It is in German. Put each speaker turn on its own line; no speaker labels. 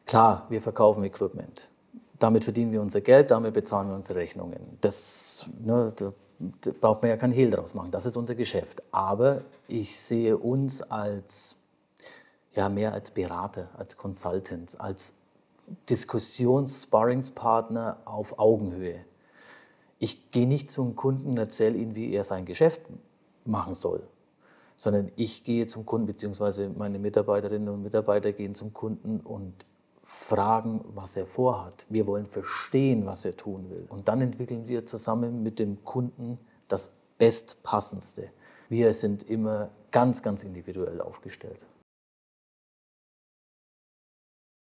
Klar, wir verkaufen Equipment. Damit verdienen wir unser Geld, damit bezahlen wir unsere Rechnungen. Da braucht man ja keinen Hehl draus machen. Das ist unser Geschäft. Aber ich sehe uns als, ja, mehr als Berater, als Consultants, als Diskussions-Sparringspartner auf Augenhöhe. Ich gehe nicht zum Kunden und erzähle ihm, wie er sein Geschäft machen soll, sondern ich gehe zum Kunden, beziehungsweise meine Mitarbeiterinnen und Mitarbeiter gehen zum Kunden und fragen, was er vorhat. Wir wollen verstehen, was er tun will. Und dann entwickeln wir zusammen mit dem Kunden das Bestpassendste. Wir sind immer ganz, ganz individuell aufgestellt.